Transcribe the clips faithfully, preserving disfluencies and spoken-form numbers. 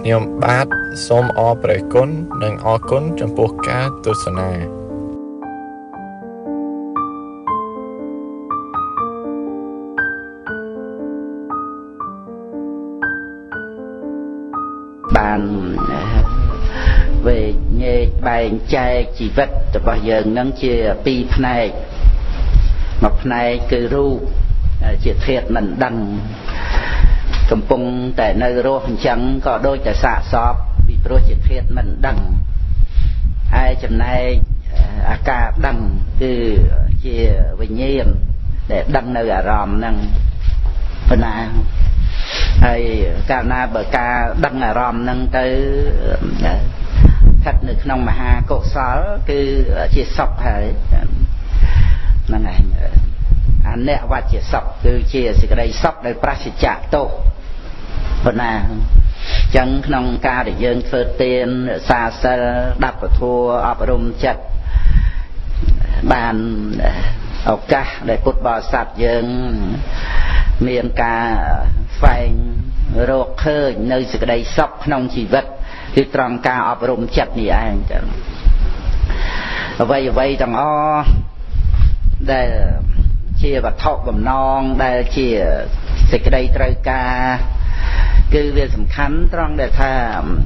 ខ្ញុំបាទសូមអរព្រគុណនិងអរគុណចំពោះការទស្សនាបានវេញែកបែងចែកជីវិតរបស់យើងនឹងជាពីរផ្នែកមួយផ្នែកគឺរូបជាធាតុមិនដឹងកំពុងតែនៅរស់អញ្ចឹងក៏ដូចតែសាកសពពីព្រោះជាធាតុមិនដឹងហើយចំណែកអាការដឹងគឺជាវិញ្ញាណដែលដឹងនៅអារម្មណ៍ហ្នឹងប៉ុណ្ណាហើយកាលណាបើការដឹងអារម្មណ៍ហ្នឹងទៅស្ថិតនៅក្នុងមហាកុសលគឺជាសុខហើយហ្នឹងឯងអនិវច្ចសុខគឺជាសេចក្តីសុខដែលប្រសិជ្ជៈទោសប៉ុណ្ណាអញ្ចឹងក្នុងការដែលយើងធ្វើទានសាសិលដាប់ពធអប់រំចិត្តបានឱកាសដែលពុទ្ធបរិស័ទយើងមានការស្វែងរកឃើញនៅសេចក្តីសុខក្នុងជីវិតគឺត្រង់ការអប់រំចិត្តនេះឯងចឹងអ្វីអ្វីទាំងអស់ដែលជាវត្ថុបំណងដែលជាសេចក្តីត្រូវការគឺវាសំខាន់ត្រង់ដែលថា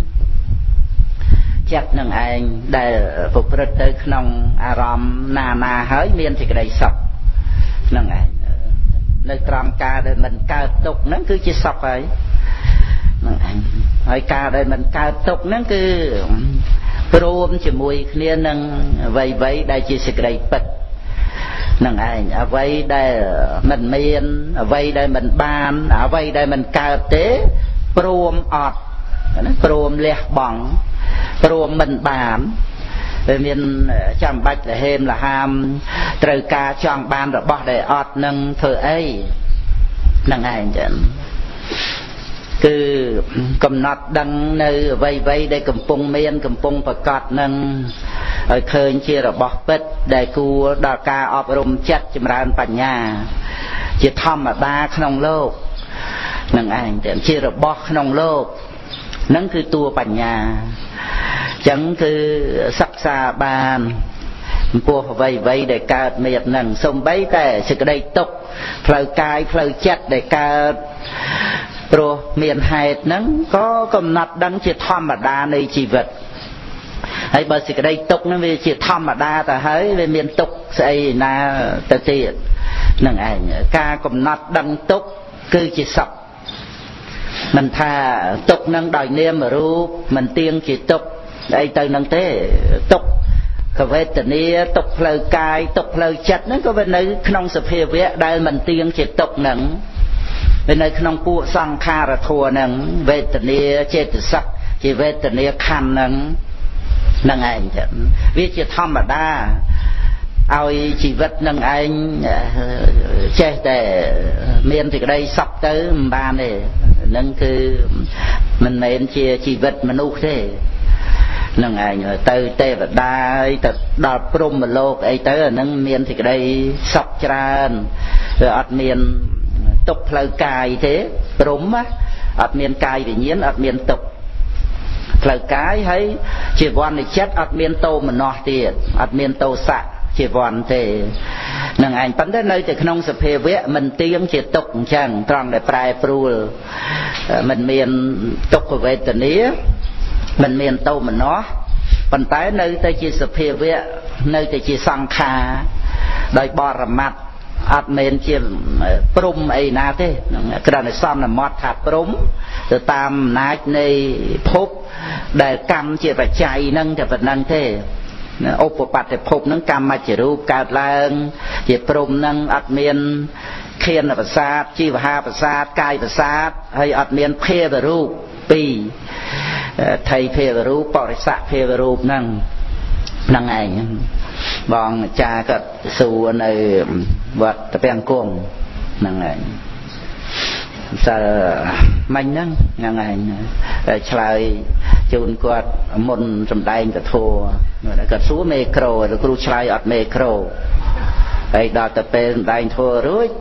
ចិត្តនឹងឯងដែលប្រព្រឹត្តទៅក្នុងអារម្មណ៍ណាណាហើយមានសេចក្តីសុខនឹងឯងនៅត្រង់ការដែលមិនកើតទុក្ខហ្នឹងគឺជាសុខហើយនឹងឯងហើយការដែលមិនកើតទុក្ខហ្នឹងគឺព្រមជាមួយគ្នានឹងអ្វីៗដែលជាសេចក្តីពិតនឹងឯងអ្វីដែលមិនមានអ្វីដែលមិនបានអ្វីដែលមិនកើតទេព្រមអត់ណាព្រមលះបង់ព្រមមិនបានវាមានចាំបាច់លហេមលហាមត្រូវការចង់បានរបស់ដែលអត់នឹងធ្វើអីនឹងឯងចឹងគឺកំណត់ដឹងនៅអ្វីអ្វីដែលកំពុងមានកំពុងប្រកាសនឹងឲ្យឃើញជារបស់ពិតដែលគួរដល់ការអប់រំចិត្តចម្រើនបញ្ញាជាធម្មតាក្នុងលោកនឹងឯងទាំងជារបស់ក្នុងលោកនឹងគឺតួបញ្ញាអញ្ចឹងគឺសិក្សាបានចំពោះអ្វីអ្វីដែលកើតមាននឹងសូម្បីតែសេចក្តីទុក្ខផ្លូវកាយផ្លូវចិត្តដែលកើតព្រោះមានហេតុហ្នឹងក៏កំណត់ដឹងជាធម្មតានៃជីវិតហើយបើសេចក្តីទុក្ខហ្នឹងវាជាធម្មតាទៅហើយវាមានទុក្ខស្អីណាទៅទៀតហ្នឹងឯងការកំណត់ដឹងទុក្ខគឺជាសុខមិនថាទុក្ខហ្នឹងដោយនាមរូបមិនទៀងជាទុក្ខអីទៅនឹងទេទុក្ខវេទនាទុក្ខផ្លូវកាយទុក្ខផ្លូវចិត្តហ្នឹងក៏វានៅក្នុងសភាវៈដែលមិនទៀងជាទុក្ខហ្នឹងវានៅក្នុងពួកសង្ខារធัวហ្នឹងវេទនាចេតសិកជាវេទនាខណ្ឌហ្នឹងហ្នឹងឯងចឹងវាជាធម្មតាឲ្យជីវិតនឹងឯងចេះតែមានសេចក្តីសុខទៅមិនបានទេហ្នឹងគឺមិនមែនជាជីវិតមនុស្សទេនឹងឯងទៅទេវតាហើយទៅដល់ព្រហ្មលោកអីទៅអាហ្នឹងមានសេចក្តីសុខច្រើនវាអត់មានទុក្ខផ្លូវកាយទេព្រហ្មអត់មានកាយវិញ្ញាណអត់មានទុក្ខផ្លូវកាយហើយជីវ័ននៃចិត្តអត់មានតោមនស្សទៀតអត់មានតោសៈជីវ័នទេនឹងឯងប៉ុន្តែនៅតែក្នុងសភាវៈមិនទៀងជាទុក្ខអញ្ចឹងត្រង់ដែលប្រែប្រួលមិនមានទុក្ខវេទនាមិនមានតោមនស្សប៉ុន្តែនៅតែជាសភាវៈនៅតែជាសង្ខារដោយបរមត្តអត់មែនជាព្រំអីណាទេគ្រាន់តែសន្មត់ថាព្រំទៅតាមអំណាចនៃភពដែលកម្មជាបច្ច័យហ្នឹងតែប៉ុណ្្នឹងទេឧបបត្តិភពហ្នឹងកម្មច្ចរូបកើតឡើងជាព្រំហ្នឹងអត់មានខៀនប្រសាទជីវហាប្រសាទកាយប្រសាទហើយអត់មានភាវរូបពីរថៃភាវរូបបរិស័កភាវរូបហ្នឹងហ្នឹងឯងបងអាចារ្យក៏សួរនៅវត្តតាពាំងគង់ហ្នឹងឯងសិលមិញហ្នឹងហ្នឹងឯងតែឆ្លើយជូនគាត់មុនសំដែងពធគាត់សួរមេក្រូគ្រូឆ្លើយអត់មេក្រូហើយដល់ទៅពេលសំដែងធัวរួច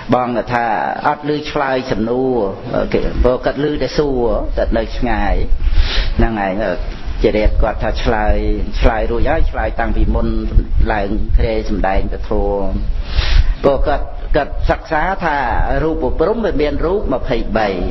បងថាអត់លឺឆ្លើយសំណួរគេព្រោះគាត់លឺតែសួរតែនៅឆ្ងាយហ្នឹងហើយជារៀបគាត់ថាឆ្លើយឆ្លើយរួចហើយឆ្លើយតាំងពីមុនឡើងគ្រាសម្ដែងពធព្រោះគាត់គាត់សិក្សាថារូបព្រំវាមានរូបยี่สิบสาม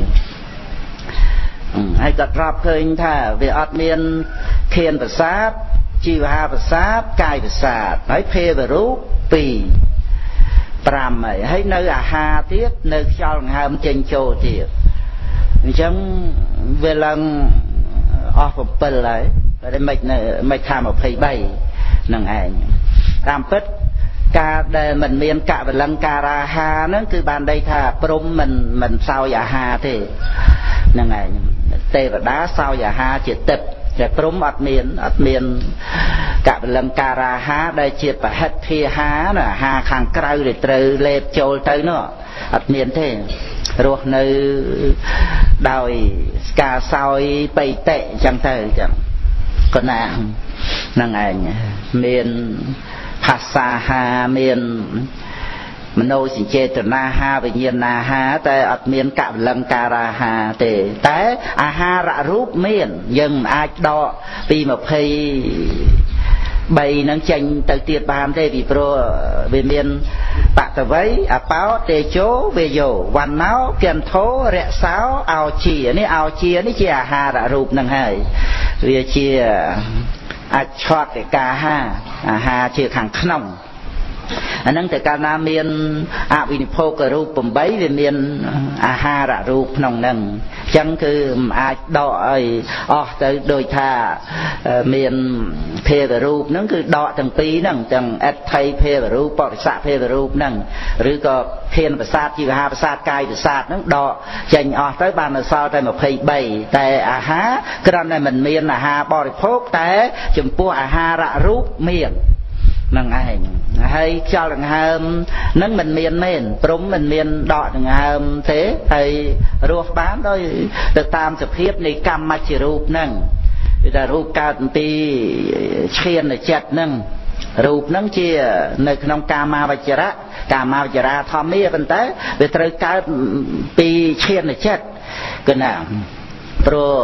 ហើយគាត់រាប់ឃើញថាវាអត់មានខៀនប្រសាទជីវហាប្រសាទកាយប្រសាទហើយភេទរូបពីរ ប្រាំហើយហើយនៅអាហារទៀតនៅខ្យល់ដង្ហើមចេញចូលទៀតអញ្ចឹងវាឡើងអស់bảyហើយតែមិនមិនថាยี่สิบสามហ្នឹងឯងតាមពិតការដែលមិនមានកវលង្ការអាហារហ្នឹងគឺបានន័យថាព្រំមិនមិនសោយអាហារទេហ្នឹងឯងទេវតាសោយអាហារជាទឹកតែព្រំអត់មានអត់មានកវលង្ការអាហារដែលជាបហិទ្ធិហាអាហារខាងក្រៅដែលត្រូវលេបចូលទៅនោះអត់មានទេរស់នៅដោយការសោយបៃតិអញ្ចឹងទៅអញ្ចឹងកណាហ្នឹងឯងមានភាសាហាមានមโนសញ្ចេតនាហាវិញ្ញាណហាតែអត់មានកវលង្ការអាហារទេតែអាហាររូបមានយើងមិនអាចដកពីยี่สิบสามហ្នឹងចេញទៅទៀតបានទេពីព្រោះវាមានបតវ័យអបោតេជោវេយោវណ្ណោគន្ធោរសោអោជានេះអោជានេះជាអាហាររូបហ្នឹងហើយវាជាអច្ឆតកាហាអាហារជាខាងក្នុងអាហ្នឹងតែកាលណាមានអវិនិភោគរូបeightវាមានអាហាររូបក្នុងហ្នឹងអញ្ចឹងគឺមិនអាចដកឲ្យអស់ទៅដោយថាមានភេទរូបហ្នឹងគឺដកទាំងពីរហ្នឹងទាំងអដ្ឋិភេទរូបបរិស័កភេទរូបហ្នឹងឬក៏ធានប្រសាទជីវហាប្រសាទកាយប្រសាទហ្នឹងដកចេញអស់ទៅបាននៅសល់តែยี่สิบสามតែអាហារគ្រាន់តែមិនមានអាហារបរិភោគតែចំពោះអាហាររូបមាននឹងឯងហើយខ្យល់ដង្ហើមនឹងមិនមានមែនព្រំមិនមានដកដង្ហើមទេហើយរស់បានដោយទៅតាមសភាពនៃកម្មមជ្ឈរូបហ្នឹងគឺថារូបកើតពីឈានចិត្តហ្នឹងរូបហ្នឹងជានៅក្នុងកាមាវចរៈកាមាវចរាធម្មាប៉ុន្តែវាត្រូវកើតពីឈានចិត្តគឺណាព្រោះ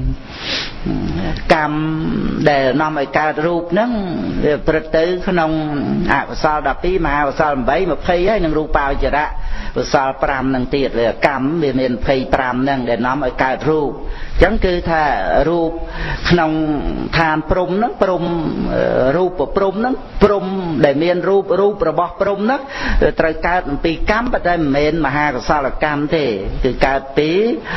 កម្មដែលនាំឲ្យកើតរូបហ្នឹងវាប្រព្រឹត្តទៅក្នុងអកុសលtwelveមហាកុសលeight twentyហើយនឹងរូបាវចរៈកុសលfiveហ្នឹងទៀតវាកម្មវាមានtwenty-fiveហ្នឹងដែលនាំឲ្យកើតរូបអញ្ចឹងគឺថារូបក្នុងឋានព្រំហ្នឹងព្រំរូបព្រំហ្នឹងព្រំដែលមានរូបរូបរបស់ព្រំហ្នឹងត្រូវកើតពីកម្មប៉ុន្តែមិនមែនមហាកុសលកម្មទេគឺកើតពី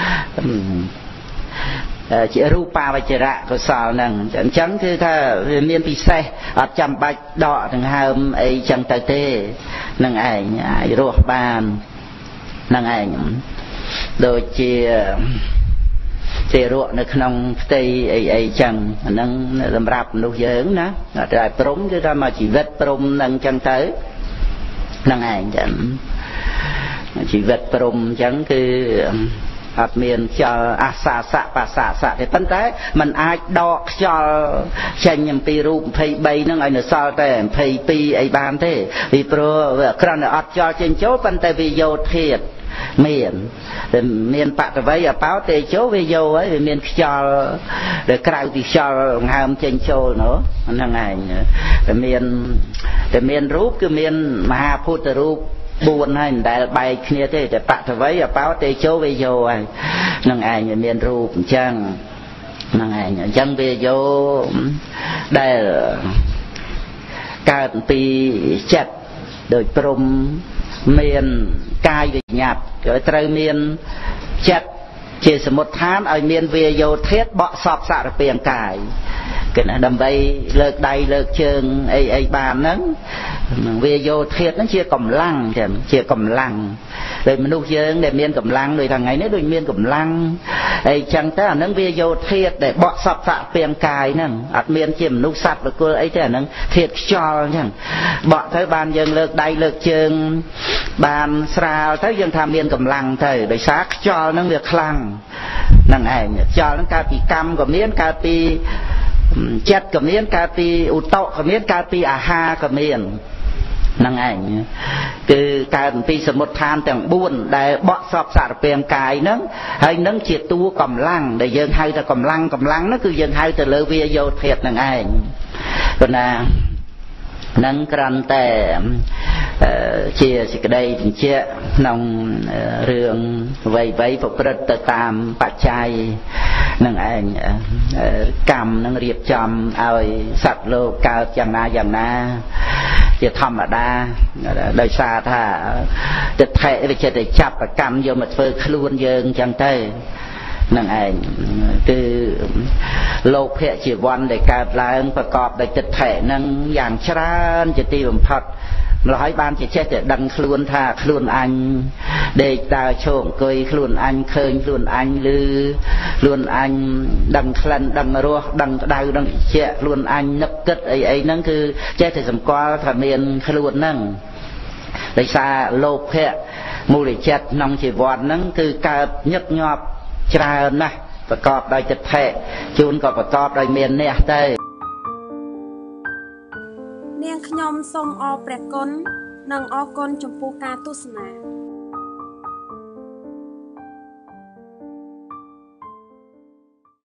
ជារូបាវចរៈកុសលហ្នឹងអញ្ចឹងគឺថាវាមានពិសេសអត់ចាំបាច់ដកដង្ហើមអីចឹងទៅទេនឹងឯងអាចរស់បាននឹងឯងដូចជាទេរៈនៅក្នុងផ្ទៃអីអីចឹងអាហ្នឹងសម្រាប់មនុស្សយើងណាតែព្រំគឺថាមកជីវិតព្រំហ្នឹងចឹងទៅនឹងឯងចឹងជីវិតព្រំចឹងគឺអត់មានខ្យល់អាសាសៈបាសាសៈទេប៉ុន្តែมันអាចដកខ្យល់ចេញអំពីរូបtwenty-threeហ្នឹងឲ្យនៅសល់តែtwenty-twoអីបានទេពីព្រោះវាគ្រាន់តែអត់ខ្យល់ចេញចូលប៉ុន្តែវាយោធាតុមានតែមានបតវ័យអបោតេជោវាយោហើយវាមានខ្យល់ដែលក្រៅពីខ្យល់ដង្ហើមចេញចូលនោះហ្នឹងឯងតែមានតែមានរូបគឺមានមហាភូតរូបfourហើយមិនដែលបែកគ្នាទេតែបតវ័យអបោតេជោវាយោហើយនឹងឯងមានរូបអញ្ចឹងនឹងឯងអញ្ចឹងវាយោដែលកើតពីចិត្តដោយព្រំមានកាយវិញ្ញាតិក៏ត្រូវមានចិត្តជាសមុដ្ឋានឲ្យមានវាយោធាតុបកសពសារពាង្គកាយគឺដើម្បីលើកដៃលើកជើងអីអីបានហ្នឹងវាយោធាតុហ្នឹងជាកម្លាំងចឹងជាកម្លាំងដោយមនុស្សយើងដែលមានកម្លាំងដូចថ្ងៃនេះដូចមានកម្លាំងអីចឹងទៅអាហ្នឹងវាយោធាតុដែលបកសពសារពាង្គកាយហ្នឹងអត់មានជាមនុស្សសត្វបុគ្គលអីទេអាហ្នឹងធាតុខ្យល់ចឹងបកទៅបានយើងលើកដៃលើកជើងបានស្រាលទៅយើងថាមានកម្លាំងទៅដោយសារខ្យល់ហ្នឹងវាខ្លាំងហ្នឹងឯងខ្យល់ហ្នឹងកើតពីកម្មក៏មានកើតពីចិត្តក៏មានកើតពីឧតុក៏មានកើតពីអាហារក៏មាន năng ảnh từ cái pi sầm một than từng buồn để bỏ sọp sạt bèn cài nấng hay nấng triệt tu cầm lăng để dân hay ta cầm lăng cầm lăng nó cứ dân hay từ lơ vía vô thiệt năng ảnh còn là nâng cranแต่chiaสิกระไดเชี่ยนองเรื่องไว้ไว้ปกติตามปัจจัยนั่งเองกรรมนั่งเรียบจำเอาสัตว์โลกเกิดอย่างนาอย่างนาจะธรรมดาโดยซาถ้าจะแทะไปจะได้จับกรรมโยมมาเฟิร์คล้วนเยิงจังเต้นั่งเองคือโลกเพะจีวันได้การล้างประกอบได้จะแทะนั่งอย่างชราจะตีบัมพัดเราให้บ้านจะเช็ดจะดังคล้วนท่าคล้วนอันเด็กดาวโชงเคยคล้วนอันเคยคล้วนอันหรือคล้วนอันดังคลันดังรัวดังดาวดังเชี่ยคล้วนอันนับกึศไอ้ไอ้นั่นคือเช็ดจะสมกว่าทำเนียนคล้วนนั่งได้ซาโลกเพะมูลิเช็ดน้องจีวันนั่นคือการยึกยอบชรานะประกอบโดยจะแทะจูนก็ประกอบโดยเมียนเนี่ยได้เนียงขยมทรงออแปรกลนังออกลจมปูกาตุสนา